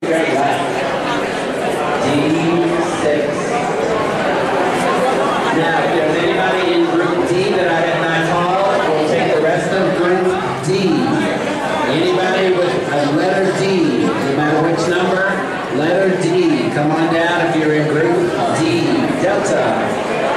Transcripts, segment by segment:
Now, if there's anybody in Group D that I did not call, we'll take the rest of Group D. Anybody with a letter D, no matter which number, letter D. Come on down if you're in Group D. Delta.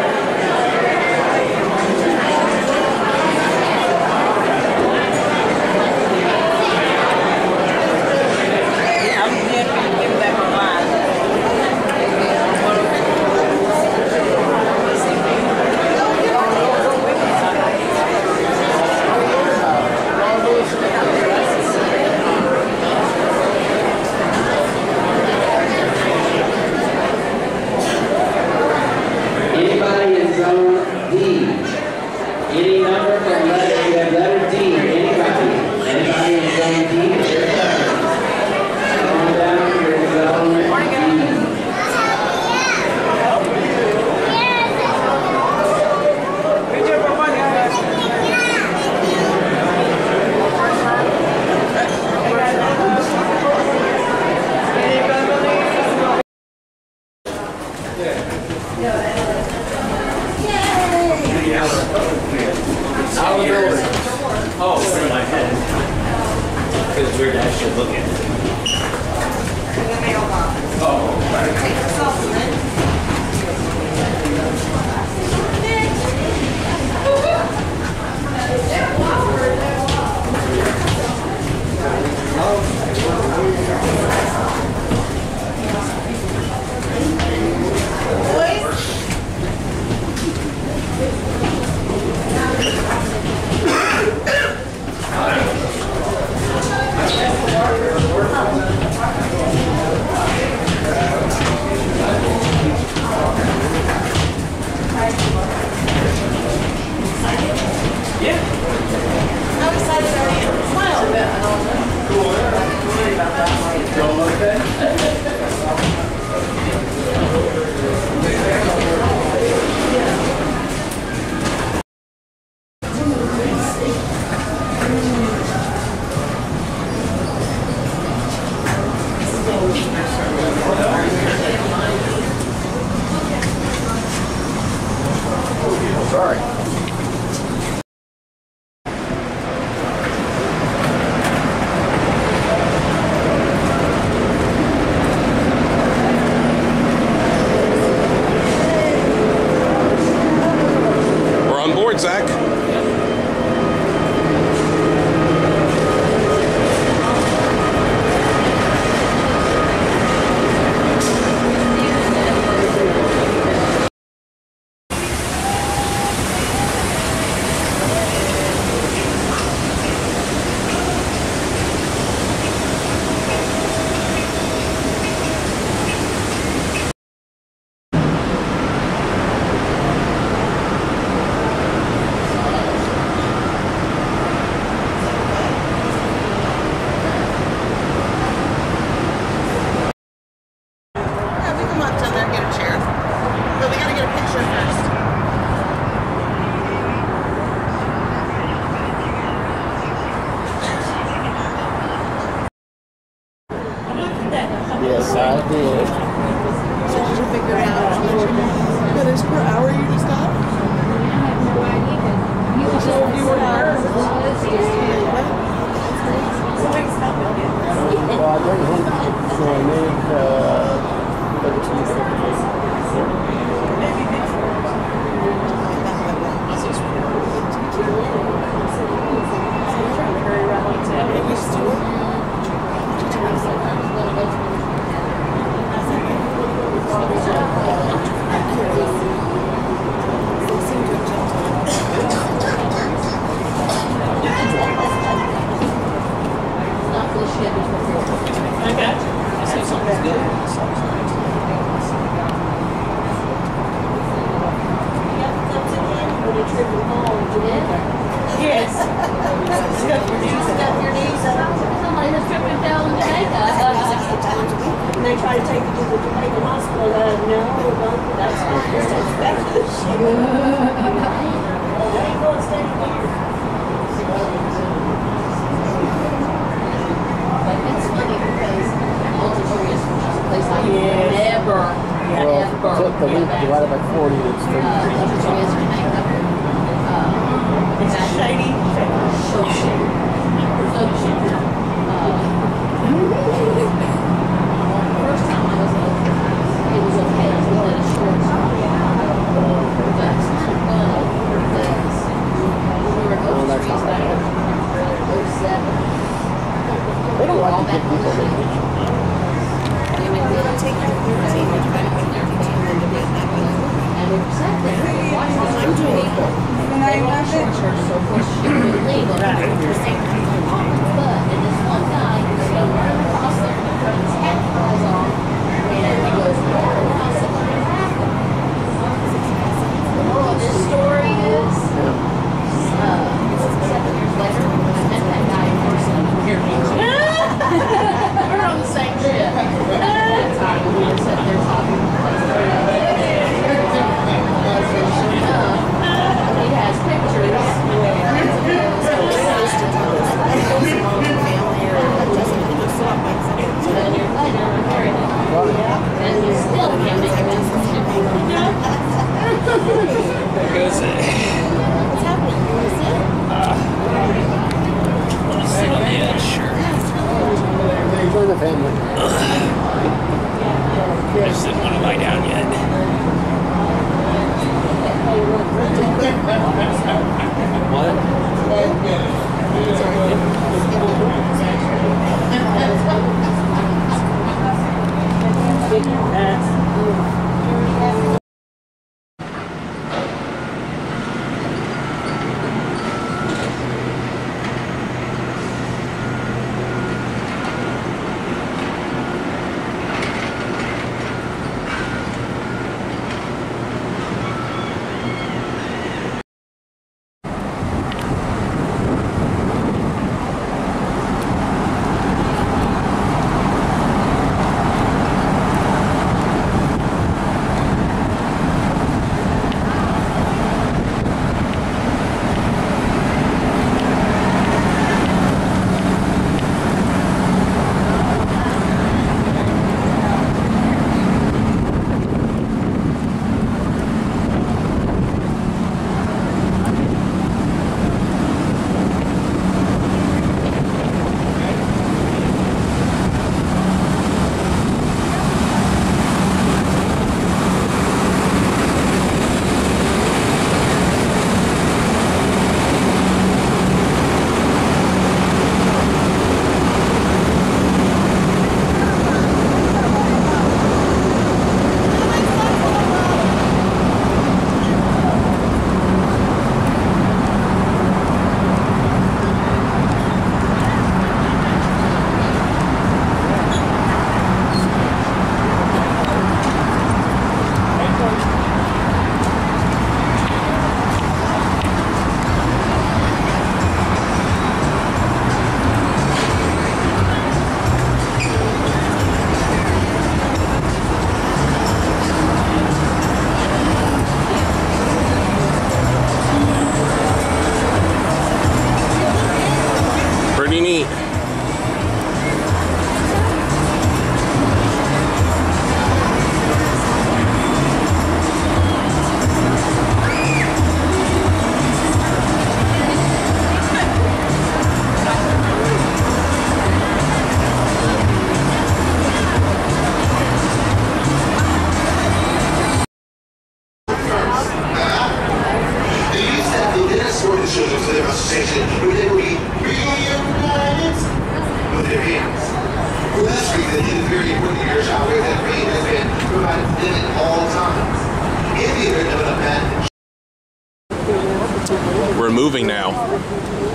Zach. Yes, I did. So did you figure out what is per hour you just got? So if you were there, Well, I think so I need 'Cause multiple Take the length divided by 40, it's 30. It's shiny. First time I was it was okay. It was a short story. But we were Oh, that's not right. They don't like to give people vacation. Take your 13 and try to put 13 and then divide that by 4. I'm doing it. And I love it. So of course she was legal. But and this one guy was running across there and his hat falls off and he goes, "Oh, I said, what happened?" The moral of this story is 7 years later I met that guy in person. We were on the same trip. That time we were sitting there talking. Sure enough, he has pictures. And he still can't make a decision. There goes it. What's happening? You want to sit? I want to sit on the edge, sure. Enjoy the family. I just didn't want to lie down yet. Pretty neat. We're moving now.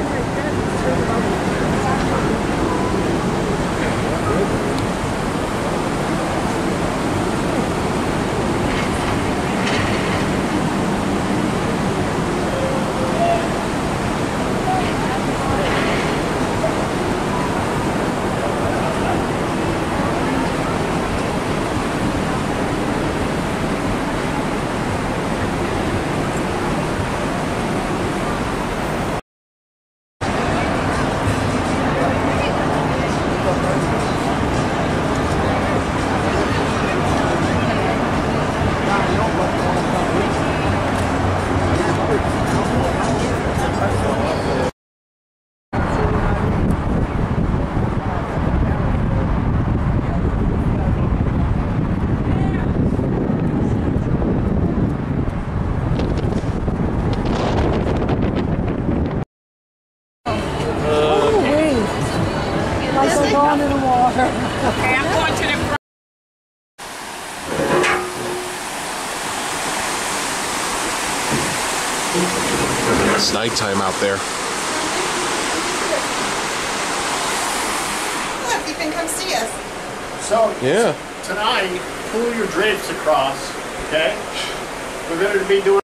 Okay, I'm going to the front. It's nighttime out there. Look, you can come see us. So, Yeah. tonight, pull your drapes across, okay? We're going to be doing